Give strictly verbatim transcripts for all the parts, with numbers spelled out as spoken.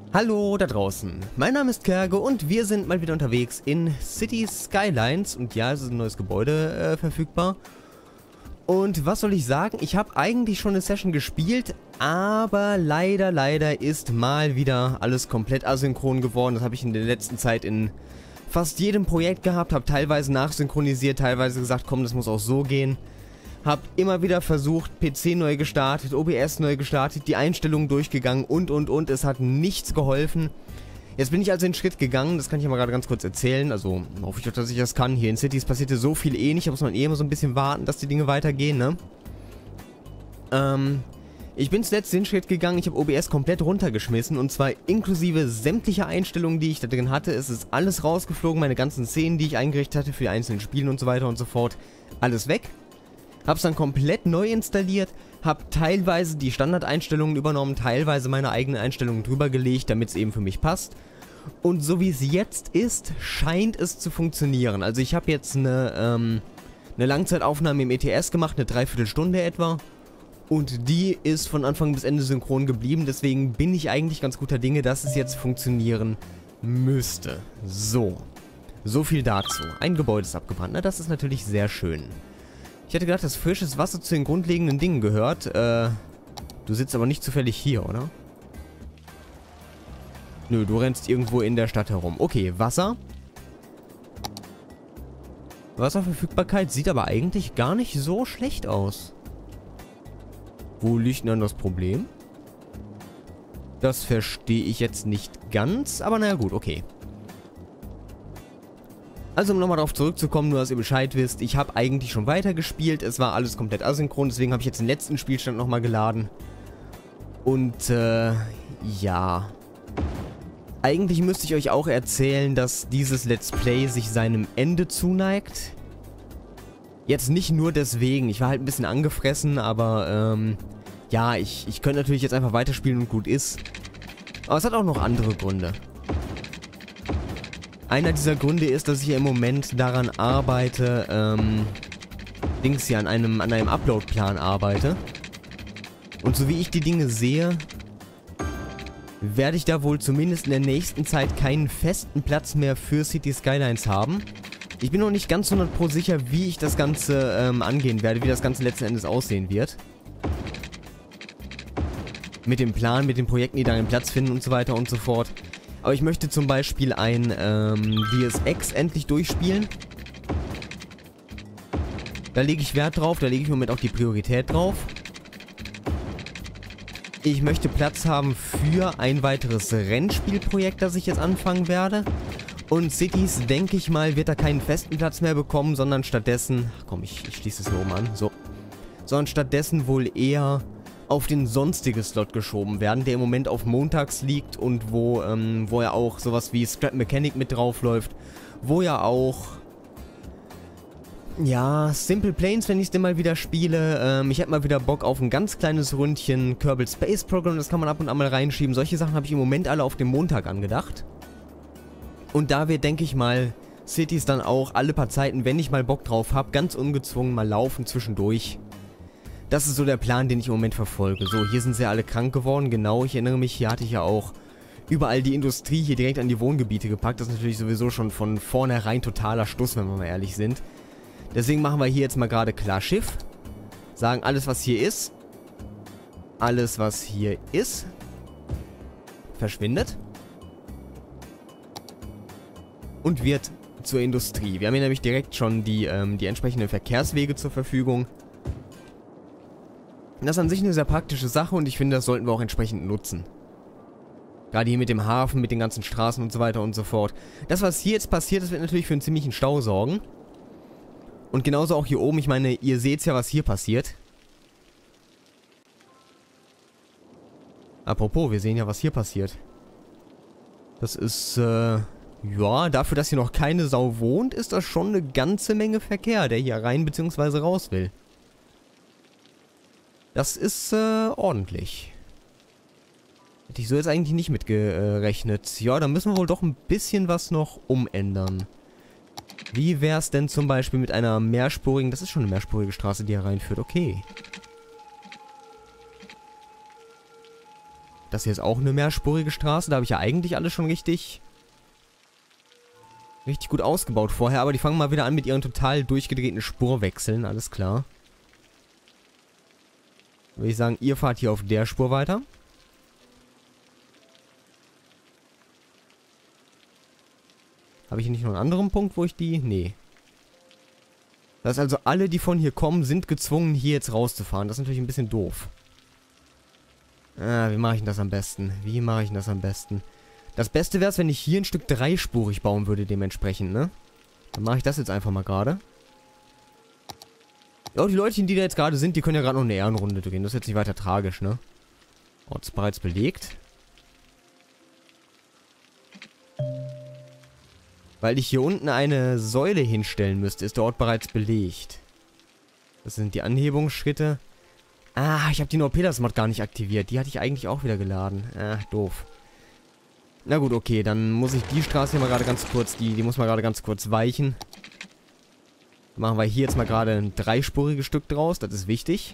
Hallo da draußen, mein Name ist Kerge und wir sind mal wieder unterwegs in Cities Skylines und ja, es ist ein neues Gebäude äh, verfügbar. Und was soll ich sagen, ich habe eigentlich schon eine Session gespielt, aber leider, leider ist mal wieder alles komplett asynchron geworden. Das habe ich in der letzten Zeit in fast jedem Projekt gehabt, habe teilweise nachsynchronisiert, teilweise gesagt, komm, das muss auch so gehen. Hab immer wieder versucht, P C neu gestartet, O B S neu gestartet, die Einstellungen durchgegangen und und und, es hat nichts geholfen. Jetzt bin ich also den Schritt gegangen, das kann ich ja mal gerade ganz kurz erzählen, also hoffe ich doch, dass ich das kann. Hier in Cities passierte so viel eh nicht, da muss man eh immer so ein bisschen warten, dass die Dinge weitergehen, ne? Ähm, ich bin zuletzt den Schritt gegangen, ich habe O B S komplett runtergeschmissen und zwar inklusive sämtlicher Einstellungen, die ich da drin hatte. Es ist alles rausgeflogen, meine ganzen Szenen, die ich eingerichtet hatte für die einzelnen Spiele und so weiter und so fort, alles weg. Hab's dann komplett neu installiert, hab teilweise die Standardeinstellungen übernommen, teilweise meine eigenen Einstellungen drüber gelegt, damit es eben für mich passt. Und so wie es jetzt ist, scheint es zu funktionieren. Also ich habe jetzt eine, ähm, eine Langzeitaufnahme im E T S gemacht, eine Dreiviertelstunde etwa. Und die ist von Anfang bis Ende synchron geblieben, deswegen bin ich eigentlich ganz guter Dinge, dass es jetzt funktionieren müsste. So, so viel dazu. Ein Gebäude ist abgebrannt, na das ist natürlich sehr schön. Ich hätte gedacht, dass frisches Wasser zu den grundlegenden Dingen gehört. Äh, du sitzt aber nicht zufällig hier, oder? Nö, du rennst irgendwo in der Stadt herum. Okay, Wasser. Wasserverfügbarkeit sieht aber eigentlich gar nicht so schlecht aus. Wo liegt denn dann das Problem? Das verstehe ich jetzt nicht ganz, aber naja gut, okay. Also um nochmal darauf zurückzukommen, nur dass ihr Bescheid wisst, ich habe eigentlich schon weitergespielt, es war alles komplett asynchron, deswegen habe ich jetzt den letzten Spielstand nochmal geladen. Und, äh, ja. Eigentlich müsste ich euch auch erzählen, dass dieses Let's Play sich seinem Ende zuneigt. Jetzt nicht nur deswegen, ich war halt ein bisschen angefressen, aber, ähm, ja, ich, ich könnte natürlich jetzt einfach weiterspielen und gut ist. Aber es hat auch noch andere Gründe. Einer dieser Gründe ist, dass ich ja im Moment daran arbeite, ähm, Dings hier an einem, an einem Upload-Plan arbeite. Und so wie ich die Dinge sehe, werde ich da wohl zumindest in der nächsten Zeit keinen festen Platz mehr für Cities Skylines haben. Ich bin noch nicht ganz hundert Prozent sicher, wie ich das Ganze ähm, angehen werde, wie das Ganze letzten Endes aussehen wird. Mit dem Plan, mit den Projekten, die da einen Platz finden und so weiter und so fort. Aber ich möchte zum Beispiel ein ähm, Deus Ex endlich durchspielen. Da lege ich Wert drauf, da lege ich im Moment auch die Priorität drauf. Ich möchte Platz haben für ein weiteres Rennspielprojekt, das ich jetzt anfangen werde. Und Cities, denke ich mal, wird da keinen festen Platz mehr bekommen, sondern stattdessen... Ach komm, ich, ich schließe es hier oben an. So. Sondern stattdessen wohl eher auf den sonstigen Slot geschoben werden, der im Moment auf montags liegt und wo, ähm, wo ja auch sowas wie Scrap Mechanic mit drauf läuft, wo ja auch, ja, Simple Planes, wenn ich es denn mal wieder spiele, ähm, ich hätte mal wieder Bock auf ein ganz kleines Ründchen Kerbal Space Program, das kann man ab und an mal reinschieben, solche Sachen habe ich im Moment alle auf den Montag angedacht. Und da wird, denke ich mal, Cities dann auch alle paar Zeiten, wenn ich mal Bock drauf habe, ganz ungezwungen mal laufen zwischendurch. Das ist so der Plan, den ich im Moment verfolge. So, hier sind sie alle krank geworden. Genau, ich erinnere mich, hier hatte ich ja auch überall die Industrie hier direkt an die Wohngebiete gepackt. Das ist natürlich sowieso schon von vornherein totaler Stuss, wenn wir mal ehrlich sind. Deswegen machen wir hier jetzt mal gerade klar Schiff. Sagen, alles was hier ist, alles was hier ist, verschwindet. Und wird zur Industrie. Wir haben hier nämlich direkt schon die, ähm, die entsprechenden Verkehrswege zur Verfügung. Das ist an sich eine sehr praktische Sache und ich finde, das sollten wir auch entsprechend nutzen. Gerade hier mit dem Hafen, mit den ganzen Straßen und so weiter und so fort. Das, was hier jetzt passiert, das wird natürlich für einen ziemlichen Stau sorgen. Und genauso auch hier oben, ich meine, ihr seht ja, was hier passiert. Apropos, wir sehen ja, was hier passiert. Das ist, äh, ja, dafür, dass hier noch keine Sau wohnt, ist das schon eine ganze Menge Verkehr, der hier rein bzw. raus will. Das ist, äh, ordentlich. Hätte ich so jetzt eigentlich nicht mitgerechnet. Ja, da müssen wir wohl doch ein bisschen was noch umändern. Wie wär's denn zum Beispiel mit einer mehrspurigen... Das ist schon eine mehrspurige Straße, die hier reinführt. Okay. Das hier ist auch eine mehrspurige Straße. Da habe ich ja eigentlich alles schon richtig... richtig gut ausgebaut vorher. Aber die fangen mal wieder an mit ihren total durchgedrehten Spurwechseln. Alles klar. Würde ich sagen, ihr fahrt hier auf der Spur weiter. Habe ich hier nicht noch einen anderen Punkt, wo ich die... Nee. Das heißt also, alle, die von hier kommen, sind gezwungen, hier jetzt rauszufahren. Das ist natürlich ein bisschen doof. Ah, wie mache ich denn das am besten? Wie mache ich denn das am besten? Das Beste wäre es, wenn ich hier ein Stück dreispurig bauen würde, dementsprechend, ne? Dann mache ich das jetzt einfach mal gerade. Ja, die Leute, die da jetzt gerade sind, die können ja gerade noch eine Ehrenrunde drehen. Das ist jetzt nicht weiter tragisch, ne? Ort ist bereits belegt. Weil ich hier unten eine Säule hinstellen müsste, ist der Ort bereits belegt. Das sind die Anhebungsschritte. Ah, ich habe die Norpedas-Mod gar nicht aktiviert. Die hatte ich eigentlich auch wieder geladen. Ah, doof. Na gut, okay, dann muss ich die Straße hier mal gerade ganz kurz, die, die muss mal gerade ganz kurz weichen. Dann machen wir hier jetzt mal gerade ein dreispuriges Stück draus, das ist wichtig.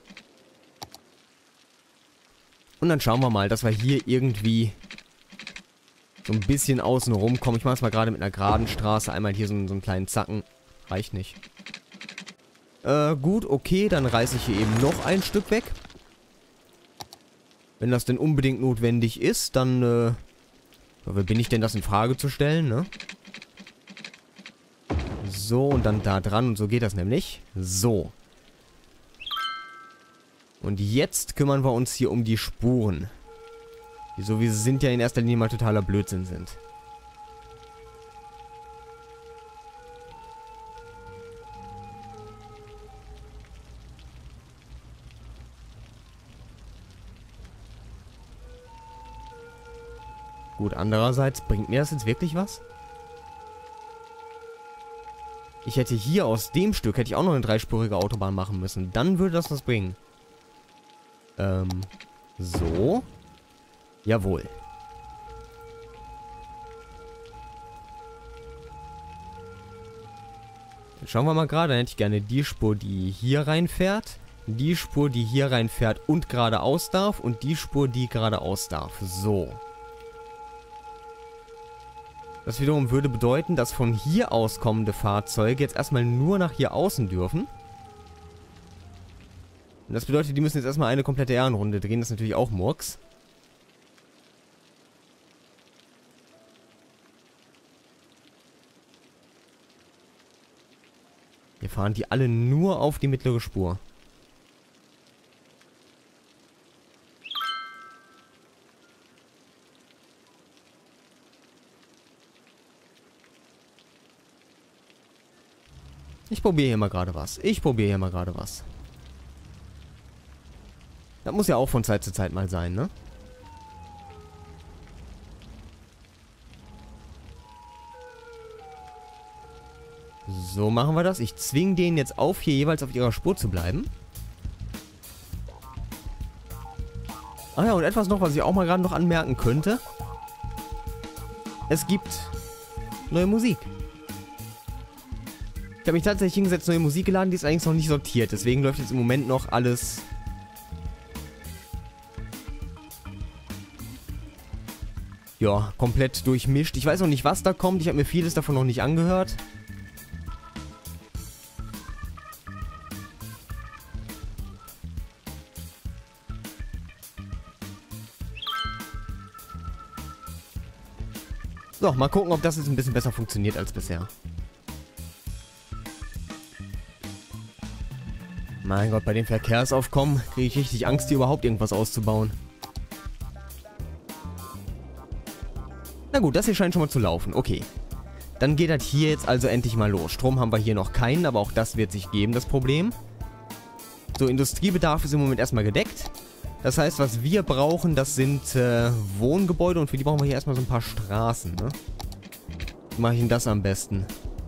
Und dann schauen wir mal, dass wir hier irgendwie... so ein bisschen außen rum kommen. Ich mache es mal gerade mit einer geraden Straße. Einmal hier so, einen, so einen kleinen Zacken. Reicht nicht. Äh, gut, okay. Dann reiße ich hier eben noch ein Stück weg. Wenn das denn unbedingt notwendig ist, dann, äh... wer bin ich denn, das in Frage zu stellen, ne? So, und dann da dran. Und so geht das nämlich. So. Und jetzt kümmern wir uns hier um die Spuren. Die so wie sie sind ja in erster Linie mal totaler Blödsinn sind. Gut, andererseits, bringt mir das jetzt wirklich was? Ich hätte hier aus dem Stück, hätte ich auch noch eine dreispurige Autobahn machen müssen. Dann würde das was bringen. Ähm, so... Jawohl. Dann schauen wir mal gerade. Dann hätte ich gerne die Spur, die hier reinfährt. Die Spur, die hier reinfährt und geradeaus darf. Und die Spur, die geradeaus darf. So. Das wiederum würde bedeuten, dass von hier aus kommende Fahrzeuge jetzt erstmal nur nach hier außen dürfen. Und das bedeutet, die müssen jetzt erstmal eine komplette Ehrenrunde drehen. Das ist natürlich auch Murks. Hier fahren die alle nur auf die mittlere Spur. Ich probiere hier mal gerade was. Ich probiere hier mal gerade was. Das muss ja auch von Zeit zu Zeit mal sein, ne? So machen wir das. Ich zwinge denen jetzt auf, hier jeweils auf ihrer Spur zu bleiben. Ah ja, und etwas noch, was ich auch mal gerade noch anmerken könnte. Es gibt neue Musik. Ich habe mich tatsächlich hingesetzt, neue Musik geladen, die ist eigentlich noch nicht sortiert. Deswegen läuft jetzt im Moment noch alles... ja, komplett durchmischt. Ich weiß noch nicht, was da kommt. Ich habe mir vieles davon noch nicht angehört. So, mal gucken, ob das jetzt ein bisschen besser funktioniert als bisher. Mein Gott, bei dem Verkehrsaufkommen kriege ich richtig Angst, hier überhaupt irgendwas auszubauen. Na gut, das hier scheint schon mal zu laufen. Okay. Dann geht das hier jetzt also endlich mal los. Strom haben wir hier noch keinen, aber auch das wird sich geben, das Problem. So, Industriebedarf ist im Moment erstmal gedeckt. Das heißt, was wir brauchen, das sind äh, Wohngebäude und für die brauchen wir hier erstmal so ein paar Straßen, ne? Wie mache ich denn das am besten?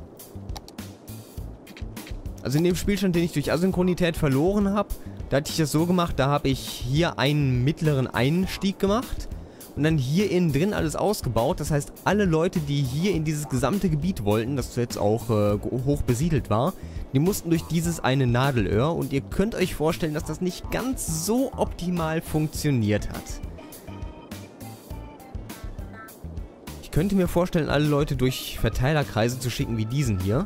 Also in dem Spielstand, den ich durch Asynchronität verloren habe, da hatte ich das so gemacht, da habe ich hier einen mittleren Einstieg gemacht und dann hier innen drin alles ausgebaut. Das heißt, alle Leute, die hier in dieses gesamte Gebiet wollten, das jetzt auch äh, hoch besiedelt war, die mussten durch dieses eine Nadelöhr und ihr könnt euch vorstellen, dass das nicht ganz so optimal funktioniert hat. könnte mir vorstellen, alle Leute durch Verteilerkreise zu schicken wie diesen hier.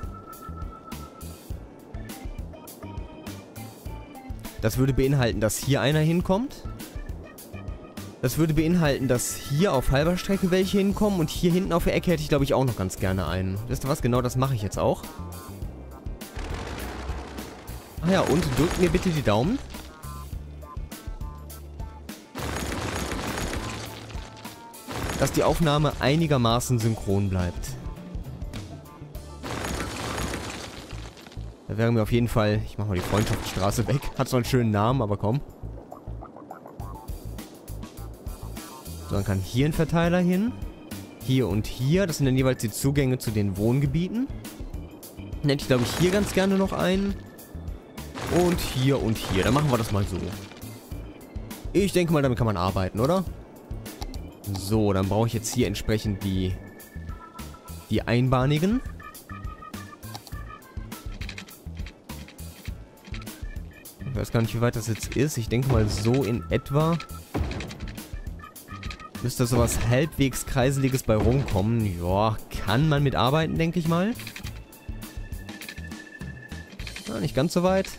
Das würde beinhalten, dass hier einer hinkommt. Das würde beinhalten, dass hier auf halber Strecke welche hinkommen. Und hier hinten auf der Ecke hätte ich, glaube ich, auch noch ganz gerne einen. Wisst ihr was? Genau das mache ich jetzt auch. Ach ja, und drückt mir bitte die Daumen. Dass die Aufnahme einigermaßen synchron bleibt. Da wäre mir auf jeden Fall... Ich mache mal die Freundschaftsstraße weg. Hat zwar einen schönen Namen, aber komm. So, dann kann hier ein Verteiler hin. Hier und hier. Das sind dann jeweils die Zugänge zu den Wohngebieten. Dann hätte ich, glaube ich, hier ganz gerne noch einen. Und hier und hier. Dann machen wir das mal so. Ich denke mal, damit kann man arbeiten, oder? So, dann brauche ich jetzt hier entsprechend die, die einbahnigen. Ich weiß gar nicht, wie weit das jetzt ist. Ich denke mal, so in etwa müsste sowas halbwegs Kreiseliges bei rumkommen. Ja, kann man mitarbeiten, denke ich mal. Na, nicht ganz so weit.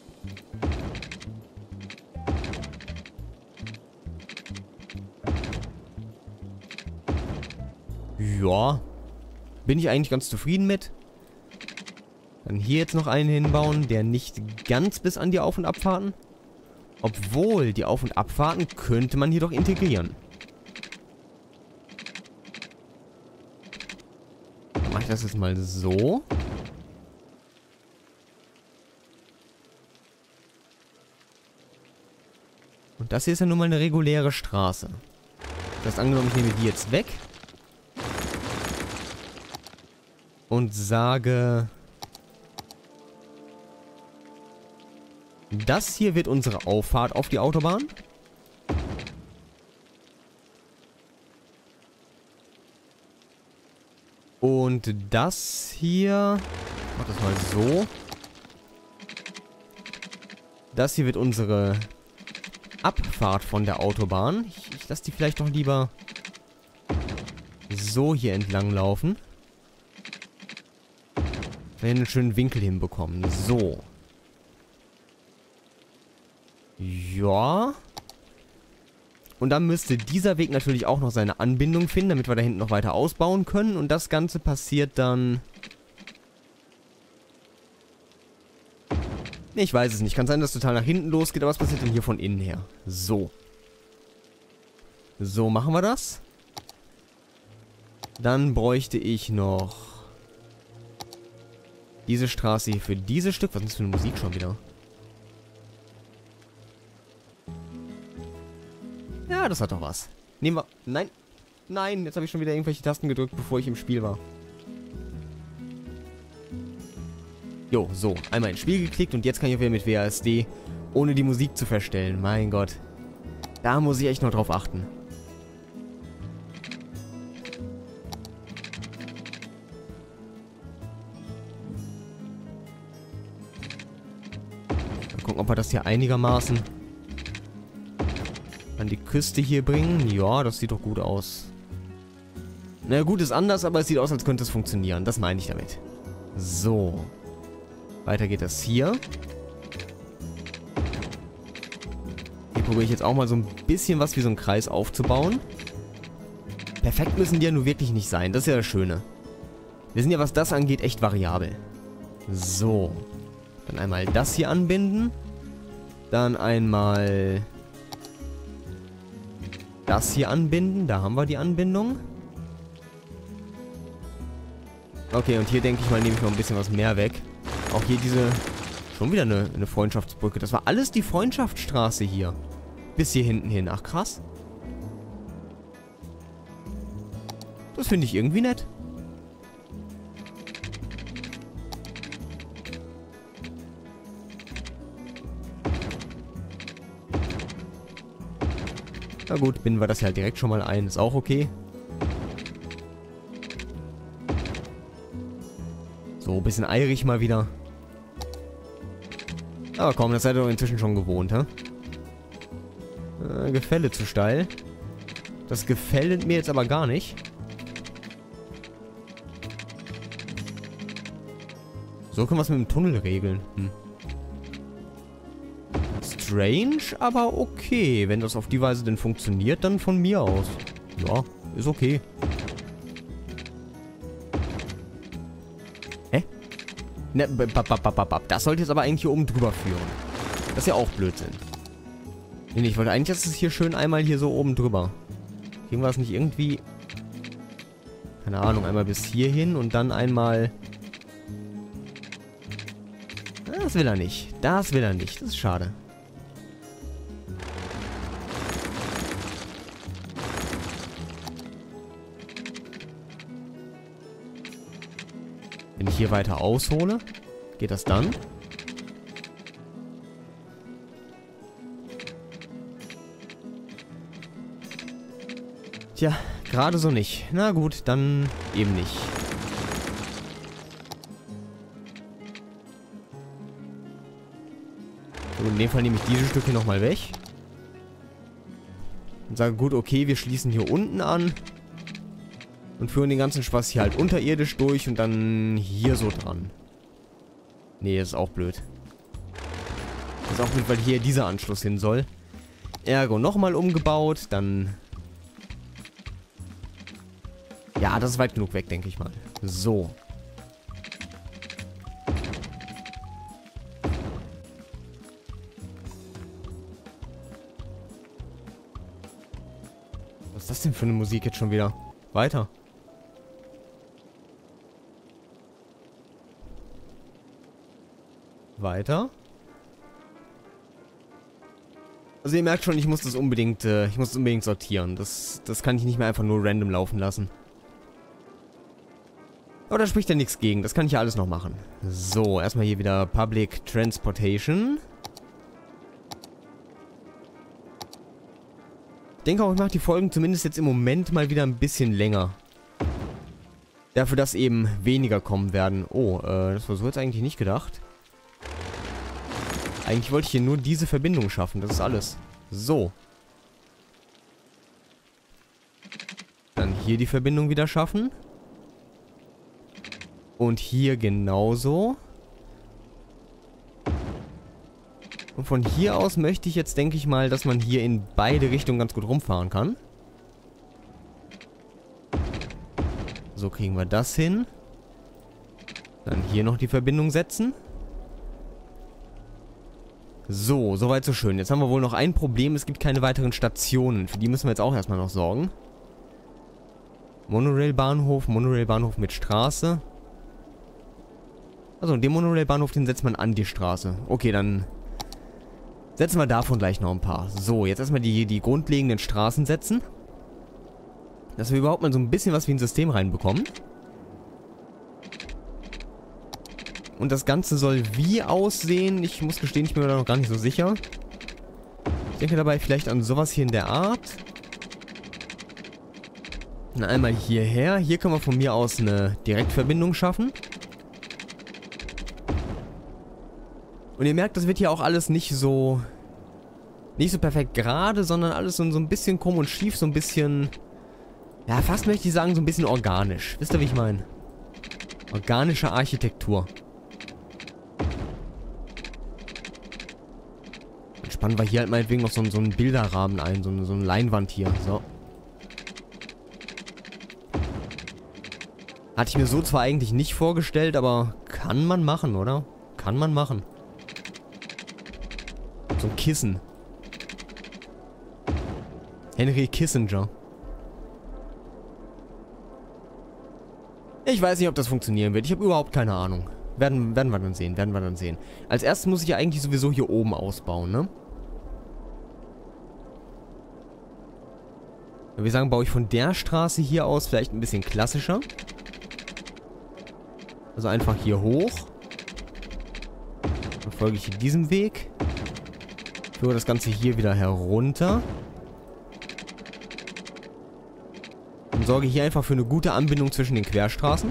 Ja, bin ich eigentlich ganz zufrieden mit. Dann hier jetzt noch einen hinbauen, der nicht ganz bis an die Auf- und Abfahrten. Obwohl, die Auf- und Abfahrten könnte man hier doch integrieren. Dann mache ich das jetzt mal so. Und das hier ist ja nun mal eine reguläre Straße. Das heißt, angenommen, ich nehme die jetzt weg. Und sage, das hier wird unsere Auffahrt auf die Autobahn. Und das hier, ich mach das mal so. Das hier wird unsere Abfahrt von der Autobahn. Ich, ich lasse die vielleicht doch lieber so hier entlang laufen. Einen schönen Winkel hinbekommen. So. Ja. Und dann müsste dieser Weg natürlich auch noch seine Anbindung finden, damit wir da hinten noch weiter ausbauen können. Und das Ganze passiert dann... Nee, ich weiß es nicht. Kann sein, dass es total nach hinten losgeht, aber was passiert denn hier von innen her? So. So, machen wir das. Dann bräuchte ich noch... diese Straße hier für dieses Stück. Was ist das für eine Musik schon wieder? Ja, das hat doch was. Nehmen wir... Nein. Nein, jetzt habe ich schon wieder irgendwelche Tasten gedrückt, bevor ich im Spiel war. Jo, so. Einmal ins Spiel geklickt und jetzt kann ich auch wieder mit W A S D, ohne die Musik zu verstellen. Mein Gott. Da muss ich echt noch drauf achten. Gucken, ob wir das hier einigermaßen an die Küste hier bringen. Ja, das sieht doch gut aus. Na gut, ist anders, aber es sieht aus, als könnte es funktionieren. Das meine ich damit. So. Weiter geht das hier. Hier probiere ich jetzt auch mal so ein bisschen was wie so ein Kreis aufzubauen. Perfekt müssen die ja nur wirklich nicht sein. Das ist ja das Schöne. Wir sind ja, was das angeht, echt variabel. So. Dann einmal das hier anbinden. Dann einmal das hier anbinden. Da haben wir die Anbindung. Okay, und hier denke ich mal, nehme ich noch ein bisschen was mehr weg. Auch hier diese... Schon wieder eine, eine Freundschaftsbrücke. Das war alles die Freundschaftsstraße hier. Bis hier hinten hin. Ach, krass. Das finde ich irgendwie nett. Na gut, binden wir das ja halt direkt schon mal ein. Ist auch okay. So, ein bisschen eirig mal wieder. Aber komm, das seid ihr doch inzwischen schon gewohnt, hä? Äh, Gefälle zu steil. Das gefällt mir jetzt aber gar nicht. So können wir es mit dem Tunnel regeln. Hm. Strange, aber okay. Wenn das auf die Weise denn funktioniert, dann von mir aus. Ja, ist okay. Hä? Ne, das sollte jetzt aber eigentlich hier oben drüber führen. Das ist ja auch Blödsinn. Nee, ich wollte eigentlich, dass es hier schön einmal hier so oben drüber. Kriegen wir das nicht irgendwie... Keine Ahnung, einmal bis hier hin und dann einmal... Das will er nicht. Das will er nicht. Das ist schade. Wenn ich hier weiter aushole, geht das dann? Tja, gerade so nicht. Na gut, dann eben nicht. So, in dem Fall nehme ich diese Stücke nochmal weg. Und sage, gut, okay, wir schließen hier unten an. Und führen den ganzen Spaß hier halt unterirdisch durch und dann hier so dran. Nee, das ist auch blöd. Das ist auch blöd, weil hier dieser Anschluss hin soll. Ergo nochmal umgebaut, dann... Ja, das ist weit genug weg, denke ich mal. So. Was ist das denn für eine Musik jetzt schon wieder? Weiter. Weiter. Also ihr merkt schon, ich muss das unbedingt, äh, ich muss das unbedingt sortieren. Das, das kann ich nicht mehr einfach nur random laufen lassen. Aber da spricht ja nichts gegen. Das kann ich ja alles noch machen. So, erstmal hier wieder Public Transportation. Ich denke auch, ich mache die Folgen zumindest jetzt im Moment mal wieder ein bisschen länger. Dafür, dass eben weniger kommen werden. Oh, äh, das war so jetzt eigentlich nicht gedacht. Eigentlich wollte ich hier nur diese Verbindung schaffen. Das ist alles. So. Dann hier die Verbindung wieder schaffen. Und hier genauso. Und von hier aus möchte ich jetzt, denke ich mal, dass man hier in beide Richtungen ganz gut rumfahren kann. So kriegen wir das hin. Dann hier noch die Verbindung setzen. So, soweit so schön. Jetzt haben wir wohl noch ein Problem. Es gibt keine weiteren Stationen. Für die müssen wir jetzt auch erstmal noch sorgen. Monorail-Bahnhof, Monorail-Bahnhof mit Straße. Also, den Monorail-Bahnhof, den setzt man an die Straße. Okay, dann setzen wir davon gleich noch ein paar. So, jetzt erstmal die, die grundlegenden Straßen setzen. Dass wir überhaupt mal so ein bisschen was wie ein System reinbekommen. Und das Ganze soll wie aussehen? Ich muss gestehen, ich bin mir da noch gar nicht so sicher. Ich denke dabei vielleicht an sowas hier in der Art. Dann einmal hierher. Hier können wir von mir aus eine Direktverbindung schaffen. Und ihr merkt, das wird hier auch alles nicht so... Nicht so perfekt gerade, sondern alles so, so ein bisschen krumm und schief, so ein bisschen... Ja, fast möchte ich sagen, so ein bisschen organisch. Wisst ihr, wie ich meine? Organische Architektur. Dann spannen wir hier halt meinetwegen noch so, so einen Bilderrahmen ein, so, so eine Leinwand hier. So. Hatte ich mir so zwar eigentlich nicht vorgestellt, aber kann man machen, oder? Kann man machen. So ein Kissen. Henry Kissinger. Ich weiß nicht, ob das funktionieren wird. Ich habe überhaupt keine Ahnung. Werden, werden wir dann sehen, werden wir dann sehen. Als erstes muss ich ja eigentlich sowieso hier oben ausbauen, ne? Wir sagen, baue ich von der Straße hier aus vielleicht ein bisschen klassischer. Also einfach hier hoch. Dann folge ich hier diesem Weg. Führe das Ganze hier wieder herunter. Und sorge hier einfach für eine gute Anbindung zwischen den Querstraßen.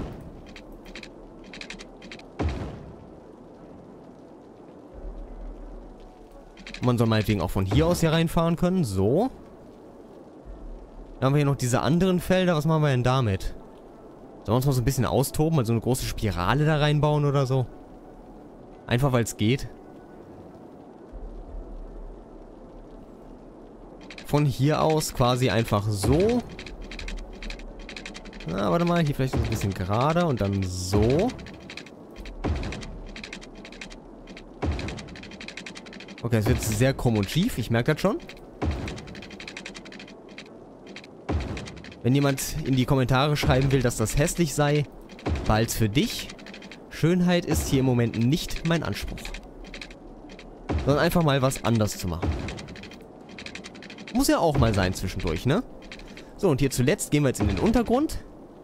Man soll meinetwegen auch von hier aus hier reinfahren können. So. Dann haben wir hier noch diese anderen Felder. Was machen wir denn damit? Sollen wir uns mal so ein bisschen austoben? Also eine große Spirale da reinbauen oder so? Einfach weil es geht. Von hier aus quasi einfach so. Na, warte mal, hier vielleicht ein bisschen gerade und dann so. Okay, es wird sehr krumm und schief, ich merke das schon. Wenn jemand in die Kommentare schreiben will, dass das hässlich sei, behalt's für dich. Schönheit ist hier im Moment nicht mein Anspruch. Sondern einfach mal was anders zu machen. Muss ja auch mal sein zwischendurch, ne? So, und hier zuletzt gehen wir jetzt in den Untergrund.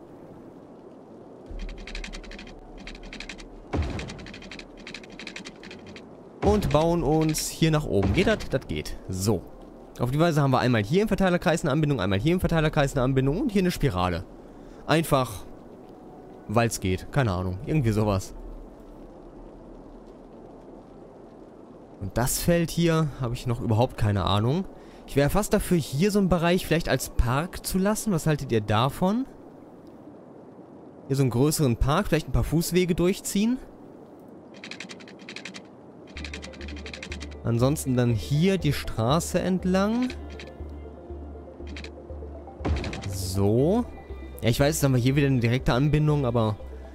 Und bauen uns hier nach oben. Geht das? Das geht. So. Auf die Weise haben wir einmal hier im Verteilerkreis eine Anbindung, einmal hier im Verteilerkreis eine Anbindung und hier eine Spirale. Einfach, weil es geht. Keine Ahnung. Irgendwie sowas. Und das Feld hier habe ich noch überhaupt keine Ahnung. Ich wäre fast dafür, hier so einen Bereich vielleicht als Park zu lassen. Was haltet ihr davon? Hier so einen größeren Park, vielleicht ein paar Fußwege durchziehen. Ansonsten dann hier die Straße entlang. So. Ja, ich weiß, jetzt haben wir hier wieder eine direkte Anbindung, aber...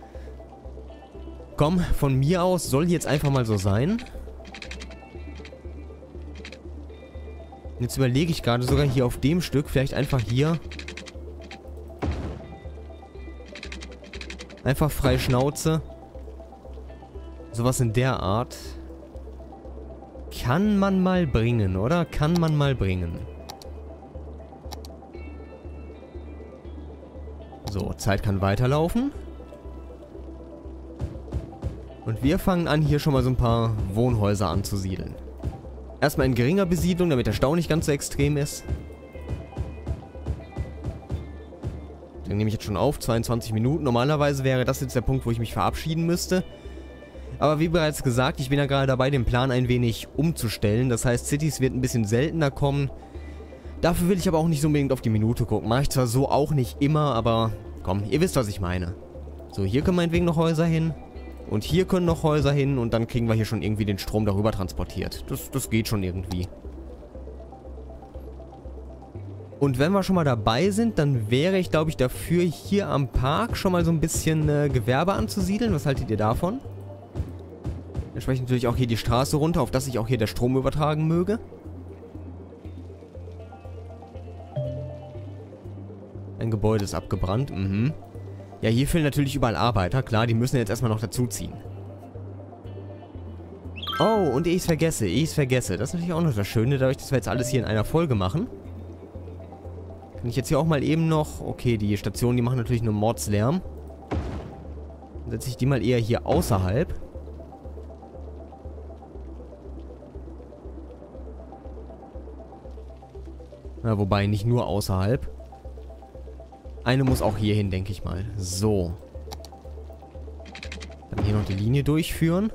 Komm, von mir aus soll jetzt einfach mal so sein. Jetzt überlege ich gerade sogar hier auf dem Stück, vielleicht einfach hier... Einfach frei Schnauze. Sowas in der Art... Kann man mal bringen, oder? Kann man mal bringen. So, Zeit kann weiterlaufen. Und wir fangen an, hier schon mal so ein paar Wohnhäuser anzusiedeln. Erstmal in geringer Besiedlung, damit der Stau nicht ganz so extrem ist. Den nehme ich jetzt schon auf, zweiundzwanzig Minuten. Normalerweise wäre das jetzt der Punkt, wo ich mich verabschieden müsste. Aber wie bereits gesagt, ich bin ja gerade dabei, den Plan ein wenig umzustellen. Das heißt, Cities wird ein bisschen seltener kommen. Dafür will ich aber auch nicht so unbedingt auf die Minute gucken. Mache ich zwar so auch nicht immer, aber komm, ihr wisst, was ich meine. So, hier können meinetwegen noch Häuser hin. Und hier können noch Häuser hin. Und dann kriegen wir hier schon irgendwie den Strom darüber transportiert. Das, das geht schon irgendwie. Und wenn wir schon mal dabei sind, dann wäre ich, glaube ich, dafür, hier am Park schon mal so ein bisschen äh, Gewerbe anzusiedeln. Was haltet ihr davon? Entsprechend natürlich auch hier die Straße runter, auf dass sich auch hier der Strom übertragen möge. Ein Gebäude ist abgebrannt, mhm. Ja, hier fehlen natürlich überall Arbeiter, klar, die müssen jetzt erstmal noch dazuziehen. Oh, und ehe ich es vergesse, ehe ich es vergesse, das ist natürlich auch noch das Schöne, dadurch, dass wir jetzt alles hier in einer Folge machen. Kann ich jetzt hier auch mal eben noch, okay, die Stationen, die machen natürlich nur Mordslärm. Dann setze ich die mal eher hier außerhalb. Na, wobei, nicht nur außerhalb. Eine muss auch hier hin, denke ich mal. So. Dann hier noch die Linie durchführen.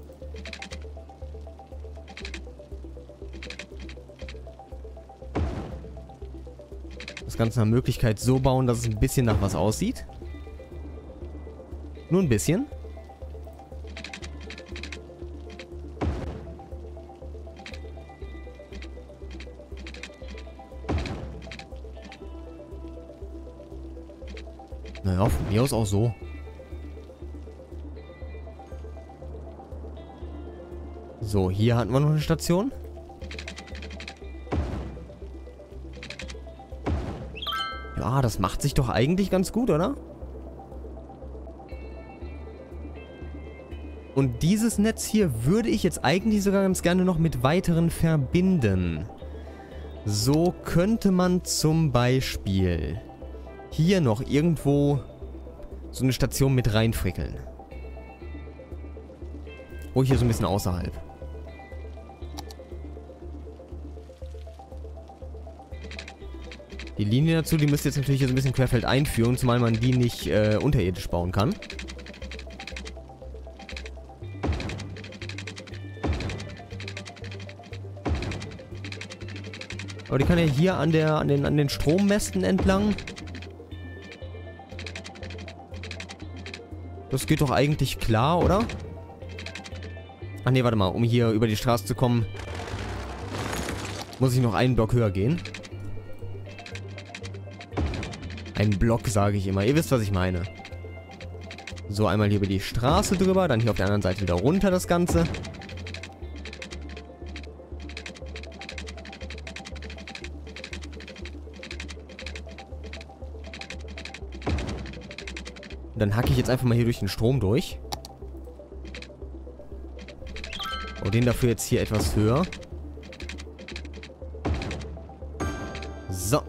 Das Ganze nach Möglichkeit so bauen, dass es ein bisschen nach was aussieht. Nur ein bisschen. Naja, von mir aus auch so. So, hier hatten wir noch eine Station. Ja, das macht sich doch eigentlich ganz gut, oder? Und dieses Netz hier würde ich jetzt eigentlich sogar ganz gerne noch mit weiteren verbinden. So könnte man zum Beispiel hier noch irgendwo so eine Station mit reinfrickeln. Oh, hier so ein bisschen außerhalb. Die Linie dazu, die müsst ihr jetzt natürlich hier so ein bisschen querfeld einführen, zumal man die nicht äh, unterirdisch bauen kann. Aber die kann ja hier an der an den an den Strommästen entlang. Das geht doch eigentlich klar, oder? Ach nee, warte mal. Um hier über die Straße zu kommen, muss ich noch einen Block höher gehen. Einen Block, sage ich immer. Ihr wisst, was ich meine. So, einmal hier über die Straße drüber, dann hier auf der anderen Seite wieder runter das Ganze. Und dann hacke ich jetzt einfach mal hier durch den Strom durch. Und den dafür jetzt hier etwas höher. So.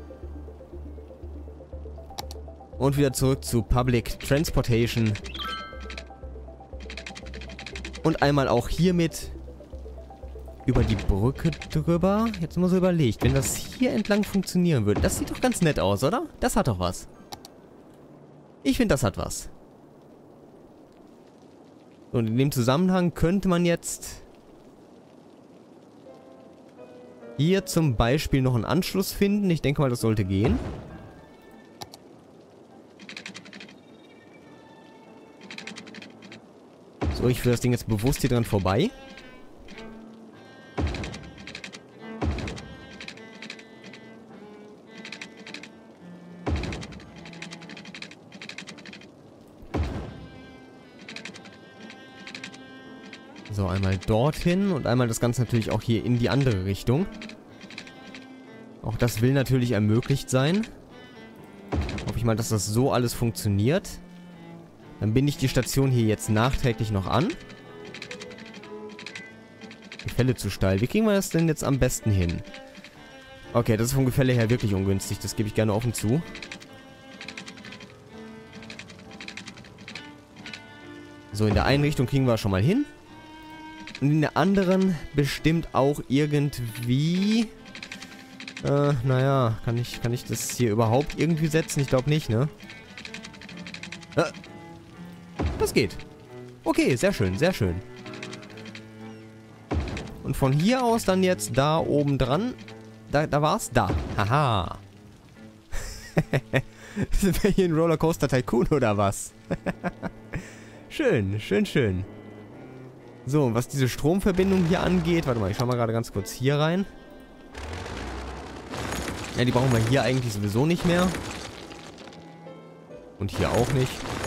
Und wieder zurück zu Public Transportation. Und einmal auch hiermit über die Brücke drüber. Jetzt mal so überlegt, wenn das hier entlang funktionieren würde. Das sieht doch ganz nett aus, oder? Das hat doch was. Ich finde, das hat was. Und in dem Zusammenhang könnte man jetzt hier zum Beispiel noch einen Anschluss finden. Ich denke mal, das sollte gehen. So, ich führe das Ding jetzt bewusst hier dran vorbei. So, einmal dorthin und einmal das Ganze natürlich auch hier in die andere Richtung. Auch das will natürlich ermöglicht sein. Hoffe ich mal, dass das so alles funktioniert. Dann binde ich die Station hier jetzt nachträglich noch an. Gefälle zu steil. Wie kriegen wir das denn jetzt am besten hin? Okay, das ist vom Gefälle her wirklich ungünstig. Das gebe ich gerne offen zu. So, in der einen Richtung kriegen wir schon mal hin. Und in der anderen bestimmt auch irgendwie... Äh, naja, kann ich, kann ich das hier überhaupt irgendwie setzen? Ich glaube nicht, ne? Äh, das geht. Okay, sehr schön, sehr schön. Und von hier aus dann jetzt da oben dran. Da, da war's? Da. Haha. Sind wir hier in Rollercoaster Tycoon oder was? Schön, schön, schön. So, und was diese Stromverbindung hier angeht, warte mal, ich schau mal gerade ganz kurz hier rein. Ja, die brauchen wir hier eigentlich sowieso nicht mehr. Und hier auch nicht.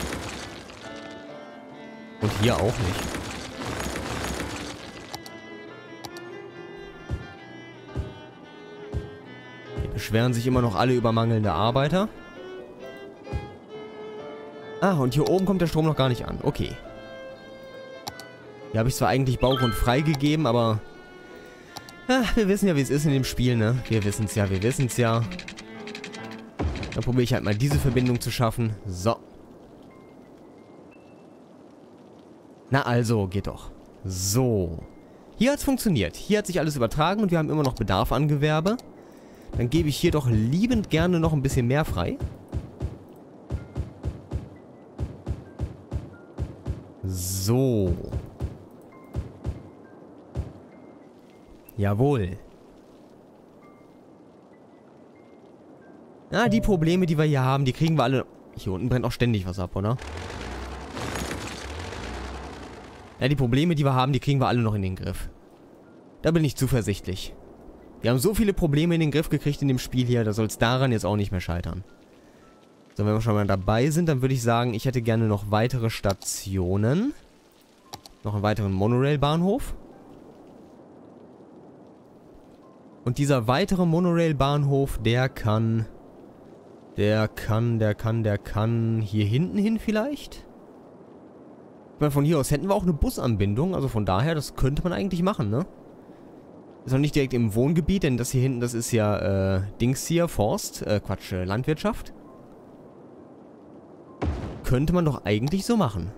Und hier auch nicht. Hier beschweren sich immer noch alle über mangelnde Arbeiter. Ah, und hier oben kommt der Strom noch gar nicht an. Okay. Hier habe ich zwar eigentlich Baugrund freigegeben, aber... Ach, wir wissen ja, wie es ist in dem Spiel, ne? Wir wissen es ja, wir wissen es ja. Dann probiere ich halt mal diese Verbindung zu schaffen. So. Na also, geht doch. So. Hier hat es funktioniert. Hier hat sich alles übertragen und wir haben immer noch Bedarf an Gewerbe. Dann gebe ich hier doch liebend gerne noch ein bisschen mehr frei. So. Jawohl. Ah, die Probleme, die wir hier haben, die kriegen wir alle... Hier unten brennt auch ständig was ab, oder? Ja, die Probleme, die wir haben, die kriegen wir alle noch in den Griff. Da bin ich zuversichtlich. Wir haben so viele Probleme in den Griff gekriegt in dem Spiel hier, da soll es daran jetzt auch nicht mehr scheitern. So, wenn wir schon mal dabei sind, dann würde ich sagen, ich hätte gerne noch weitere Stationen. Noch einen weiteren Monorail-Bahnhof. Und dieser weitere Monorail-Bahnhof, der kann... Der kann, der kann, der kann... Hier hinten hin vielleicht? Ich meine, von hier aus hätten wir auch eine Busanbindung. Also von daher, das könnte man eigentlich machen, ne? Ist noch nicht direkt im Wohngebiet, denn das hier hinten, das ist ja, äh, Dings hier, Forst, äh, Quatsch, äh, Landwirtschaft. Könnte man doch eigentlich so machen.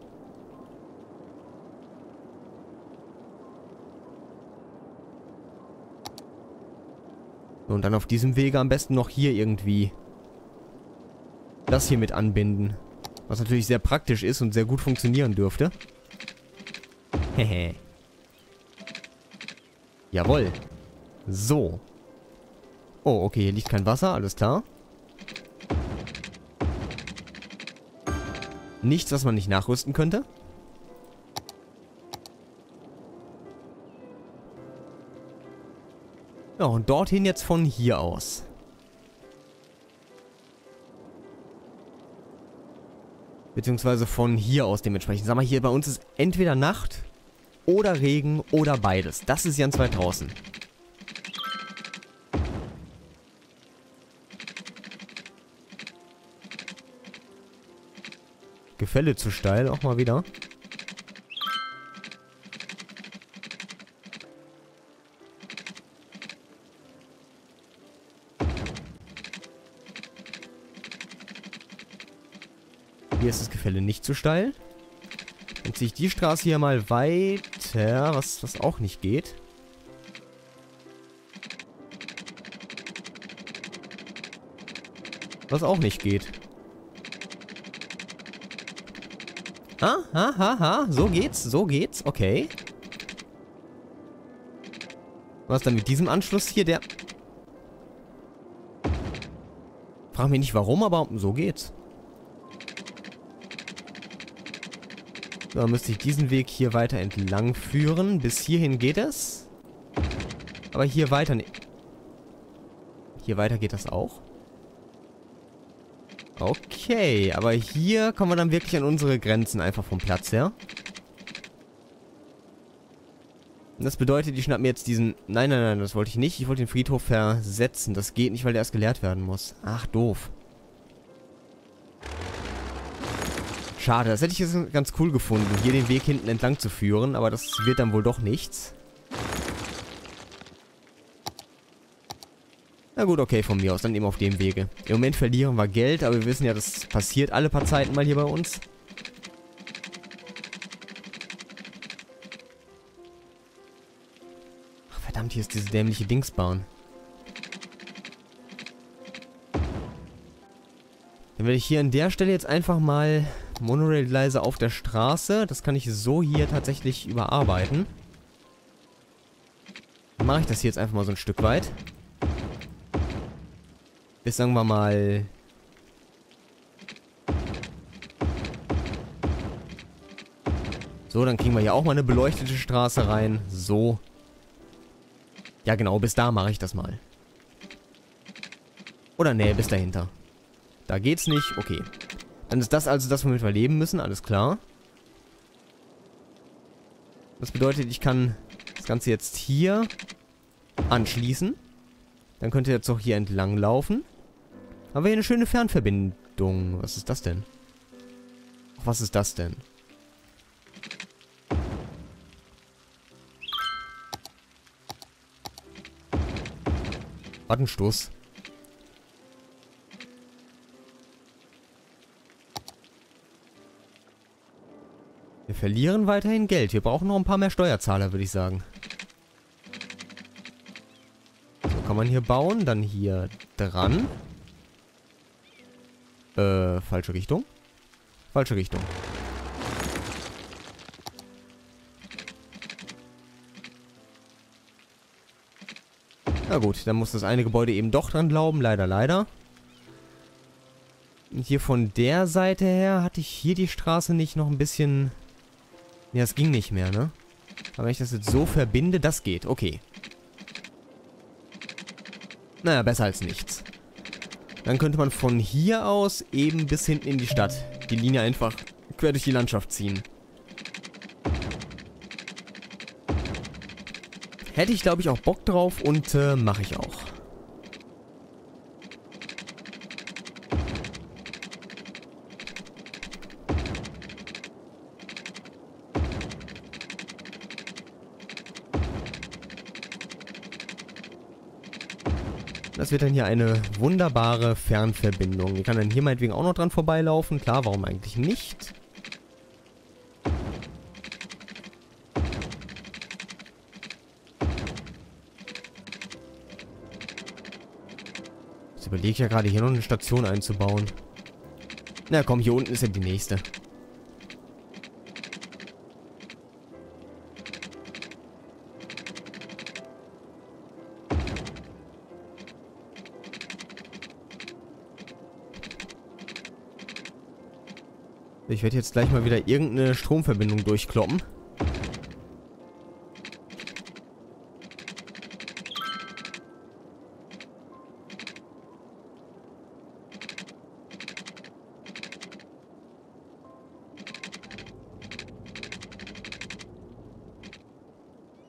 Und dann auf diesem Wege am besten noch hier irgendwie das hier mit anbinden. Was natürlich sehr praktisch ist und sehr gut funktionieren dürfte. Hehe. Jawohl. So. Oh, okay, hier liegt kein Wasser, alles klar. Nichts, was man nicht nachrüsten könnte. Ja, und dorthin jetzt von hier aus. Beziehungsweise von hier aus dementsprechend. Sag mal, hier bei uns ist entweder Nacht oder Regen oder beides. Das ist ganz weit draußen. Gefälle zu steil, auch mal wieder. Hier ist das Gefälle nicht zu steil. Dann ziehe ich die Straße hier mal weiter, was, was auch nicht geht. Was auch nicht geht. Ah, ha, ha, ha. So geht's, so geht's. Okay. Was dann mit diesem Anschluss hier, der... Frag mich nicht warum, aber so geht's. So, dann müsste ich diesen Weg hier weiter entlang führen. Bis hierhin geht es. Aber hier weiter... Ne hier weiter geht das auch. Okay, aber hier kommen wir dann wirklich an unsere Grenzen einfach vom Platz her. Und das bedeutet, ich schnapp mir jetzt diesen... Nein, nein, nein, das wollte ich nicht. Ich wollte den Friedhof versetzen. Das geht nicht, weil der erst geleert werden muss. Ach, doof. Schade, das hätte ich jetzt ganz cool gefunden, hier den Weg hinten entlang zu führen, aber das wird dann wohl doch nichts. Na gut, okay, von mir aus, dann eben auf dem Wege. Im Moment verlieren wir Geld, aber wir wissen ja, das passiert alle paar Zeiten mal hier bei uns. Ach, verdammt, hier ist diese dämliche Dingsbahn. Dann werde ich hier an der Stelle jetzt einfach mal Monorail-Gleise auf der Straße. Das kann ich so hier tatsächlich überarbeiten. Dann mache ich das hier jetzt einfach mal so ein Stück weit. Bis, sagen wir mal... So, dann kriegen wir hier auch mal eine beleuchtete Straße rein. So. Ja genau, bis da mache ich das mal. Oder nee, bis dahinter. Da geht's nicht, okay. Dann ist das also das, womit wir leben müssen, alles klar. Das bedeutet, ich kann das Ganze jetzt hier anschließen. Dann könnt ihr jetzt auch hier entlang laufen. Haben wir hier eine schöne Fernverbindung. Was ist das denn? Ach, was ist das denn? Wattenstoß. Wir verlieren weiterhin Geld. Wir brauchen noch ein paar mehr Steuerzahler, würde ich sagen. So, kann man hier bauen. Dann hier dran. Äh, falsche Richtung. Falsche Richtung. Na gut, dann muss das eine Gebäude eben doch dran glauben. Leider, leider. Und hier von der Seite her hatte ich hier die Straße nicht noch ein bisschen... Ja, es ging nicht mehr, ne? Aber wenn ich das jetzt so verbinde, das geht. Okay. Naja, besser als nichts. Dann könnte man von hier aus eben bis hinten in die Stadt die Linie einfach quer durch die Landschaft ziehen. Hätte ich, glaube ich, auch Bock drauf und äh, mache ich auch. Das wird dann hier eine wunderbare Fernverbindung. Die kann dann hier meinetwegen auch noch dran vorbeilaufen. Klar, warum eigentlich nicht? Jetzt überlege ich ja gerade, hier noch eine Station einzubauen. Na komm, hier unten ist ja die nächste. Ich werde jetzt gleich mal wieder irgendeine Stromverbindung durchkloppen.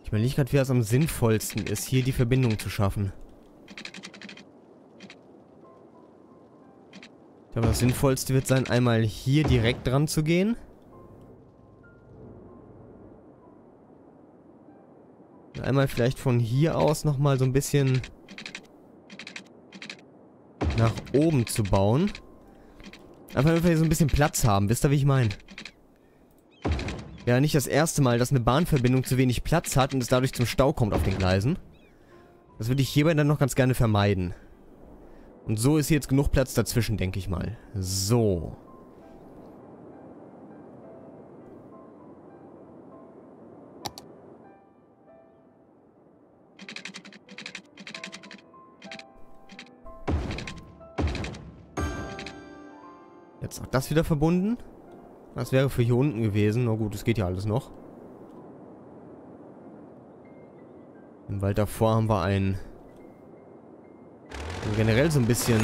Ich überlege gerade, wie es am sinnvollsten ist, hier die Verbindung zu schaffen. Ich glaube, das Sinnvollste wird sein, einmal hier direkt dran zu gehen. Und einmal vielleicht von hier aus nochmal so ein bisschen nach oben zu bauen. Einfach, damit wir hier so ein bisschen Platz haben. Wisst ihr, wie ich meine? Ja, nicht das erste Mal, dass eine Bahnverbindung zu wenig Platz hat und es dadurch zum Stau kommt auf den Gleisen. Das würde ich hierbei dann noch ganz gerne vermeiden. Und so ist hier jetzt genug Platz dazwischen, denke ich mal. So. Jetzt auch das wieder verbunden. Das wäre für hier unten gewesen. Na gut, es geht ja alles noch. Im Wald davor haben wir ein... generell so ein bisschen...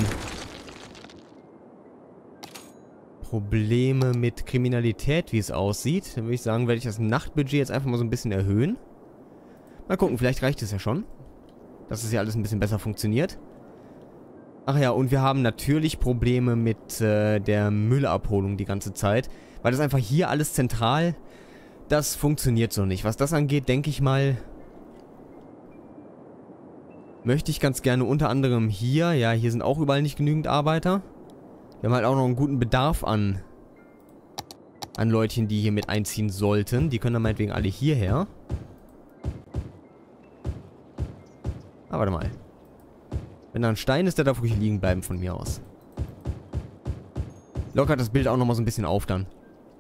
Probleme mit Kriminalität, wie es aussieht. Dann würde ich sagen, werde ich das Nachtbudget jetzt einfach mal so ein bisschen erhöhen. Mal gucken, vielleicht reicht es ja schon. Dass es ja alles ein bisschen besser funktioniert. Ach ja, und wir haben natürlich Probleme mit äh, der Müllabholung die ganze Zeit. Weil das einfach hier alles zentral, das funktioniert so nicht. Was das angeht, denke ich mal, möchte ich ganz gerne unter anderem hier, ja, hier sind auch überall nicht genügend Arbeiter. Wir haben halt auch noch einen guten Bedarf an, an Leutchen, die hier mit einziehen sollten. Die können dann meinetwegen alle hierher. Ah, warte mal. Wenn da ein Stein ist, der darf ruhig liegen bleiben von mir aus. Lockert das Bild auch nochmal so ein bisschen auf dann.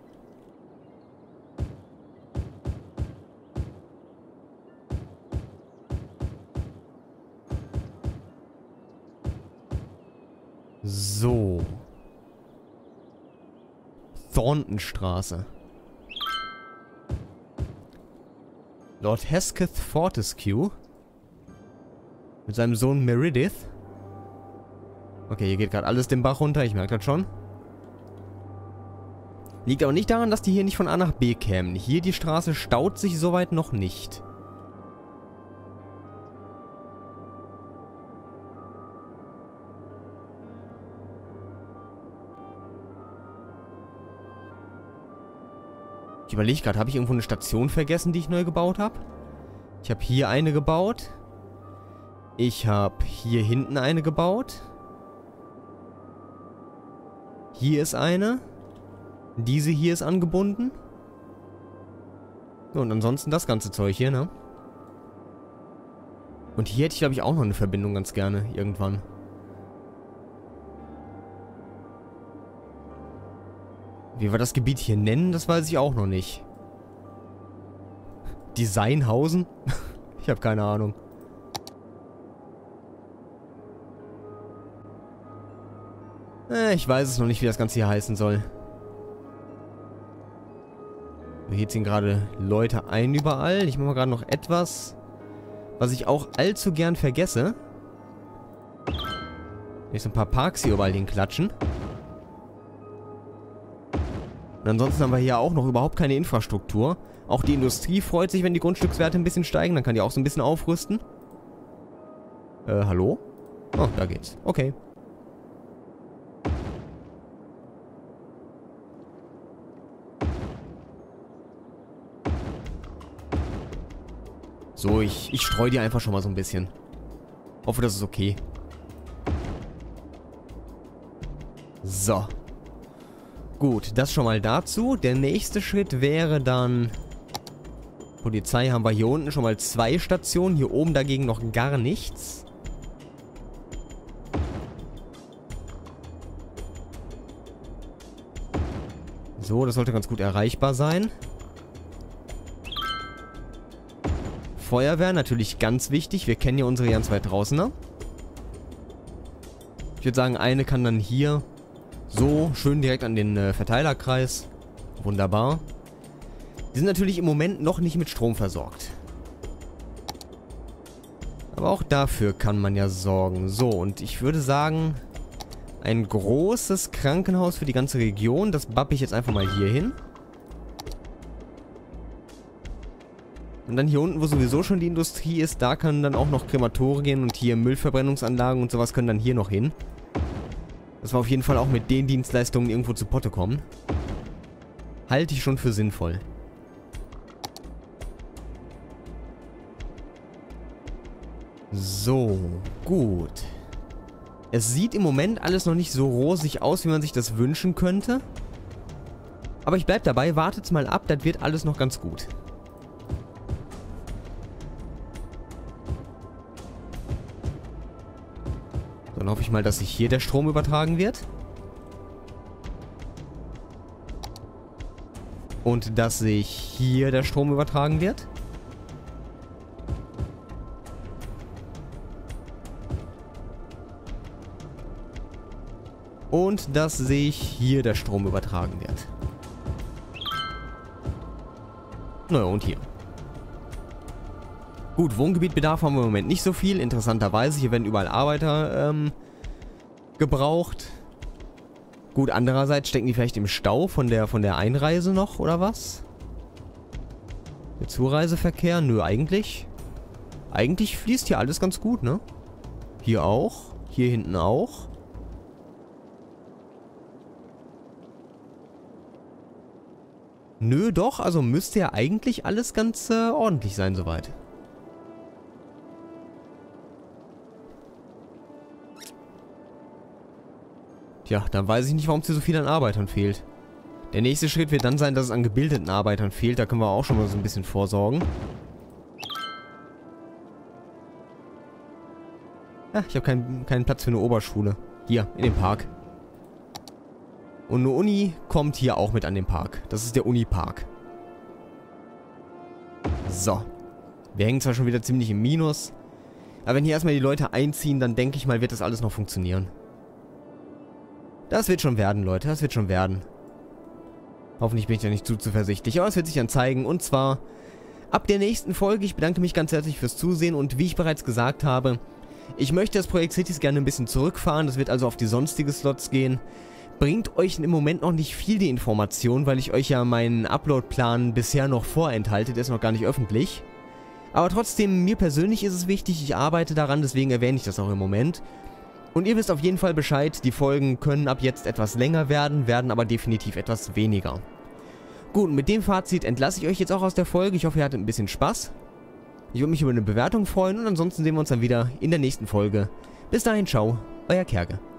So. Thorntonstraße. Lord Hesketh Fortescue. Mit seinem Sohn Meredith. Okay, hier geht gerade alles den Bach runter, ich merke das schon. Liegt aber nicht daran, dass die hier nicht von A nach B kämen. Hier die Straße staut sich soweit noch nicht. Ich überlege gerade, habe ich irgendwo eine Station vergessen, die ich neu gebaut habe? Ich habe hier eine gebaut. Ich habe hier hinten eine gebaut. Hier ist eine. Diese hier ist angebunden. So, und ansonsten das ganze Zeug hier, ne? Und hier hätte ich, glaube ich, auch noch eine Verbindung ganz gerne, irgendwann. Wie wir das Gebiet hier nennen, das weiß ich auch noch nicht. Designhausen? Ich habe keine Ahnung. Äh, ich weiß es noch nicht, wie das Ganze hier heißen soll. Hier ziehen gerade Leute ein überall. Ich mache mal gerade noch etwas, was ich auch allzu gern vergesse. Hier sind ein paar Parks hier überall hinklatschen. Und ansonsten haben wir hier auch noch überhaupt keine Infrastruktur. Auch die Industrie freut sich, wenn die Grundstückswerte ein bisschen steigen. Dann kann die auch so ein bisschen aufrüsten. Äh, hallo? Oh, da geht's. Okay. So, ich, ich streue die einfach schon mal so ein bisschen. Hoffe, das ist okay. So. Gut, das schon mal dazu. Der nächste Schritt wäre dann... Polizei haben wir hier unten schon mal zwei Stationen. Hier oben dagegen noch gar nichts. So, das sollte ganz gut erreichbar sein. Feuerwehr natürlich ganz wichtig. Wir kennen ja unsere ganz weit draußener. Ich würde sagen, eine kann dann hier so schön direkt an den äh, Verteilerkreis. Wunderbar. Die sind natürlich im Moment noch nicht mit Strom versorgt. Aber auch dafür kann man ja sorgen. So, und ich würde sagen, ein großes Krankenhaus für die ganze Region. Das bappe ich jetzt einfach mal hier hin. Und dann hier unten, wo sowieso schon die Industrie ist, da können dann auch noch Krematorien und hier Müllverbrennungsanlagen und sowas können dann hier noch hin. Dass wir auf jeden Fall auch mit den Dienstleistungen irgendwo zu Potte kommen. Halte ich schon für sinnvoll. So, gut. Es sieht im Moment alles noch nicht so rosig aus, wie man sich das wünschen könnte. Aber ich bleib dabei, wartet's mal ab, das wird alles noch ganz gut. Dann hoffe ich mal, dass sich hier der Strom übertragen wird. Und dass sich hier der Strom übertragen wird. Und dass sich hier der Strom übertragen wird. Naja, und hier. Gut, Wohngebietbedarf haben wir im Moment nicht so viel. Interessanterweise, hier werden überall Arbeiter ähm, gebraucht. Gut, andererseits stecken die vielleicht im Stau von der, von der Einreise noch, oder was? Der Zureiseverkehr? Nö, eigentlich. Eigentlich fließt hier alles ganz gut, ne? Hier auch. Hier hinten auch. Nö, doch, also müsste ja eigentlich alles ganz äh, ordentlich sein soweit. Tja, dann weiß ich nicht, warum es hier so viel an Arbeitern fehlt. Der nächste Schritt wird dann sein, dass es an gebildeten Arbeitern fehlt. Da können wir auch schon mal so ein bisschen vorsorgen. Ja, ich habe keinen, keinen Platz für eine Oberschule. Hier, in dem Park. Und eine Uni kommt hier auch mit an den Park. Das ist der Unipark. So. Wir hängen zwar schon wieder ziemlich im Minus. Aber wenn hier erstmal die Leute einziehen, dann denke ich mal, wird das alles noch funktionieren. Das wird schon werden, Leute. Das wird schon werden. Hoffentlich bin ich ja nicht zu zuversichtlich. Aber es wird sich dann zeigen. Und zwar ab der nächsten Folge. Ich bedanke mich ganz herzlich fürs Zusehen. Und wie ich bereits gesagt habe, ich möchte das Projekt Cities gerne ein bisschen zurückfahren. Das wird also auf die sonstige Slots gehen. Bringt euch im Moment noch nicht viel die Information, weil ich euch ja meinen Upload-Plan bisher noch vorenthalte. Der ist noch gar nicht öffentlich. Aber trotzdem, mir persönlich ist es wichtig. Ich arbeite daran, deswegen erwähne ich das auch im Moment. Und ihr wisst auf jeden Fall Bescheid, die Folgen können ab jetzt etwas länger werden, werden aber definitiv etwas weniger. Gut, mit dem Fazit entlasse ich euch jetzt auch aus der Folge. Ich hoffe, ihr hattet ein bisschen Spaß. Ich würde mich über eine Bewertung freuen und ansonsten sehen wir uns dann wieder in der nächsten Folge. Bis dahin, ciao, euer Kerge.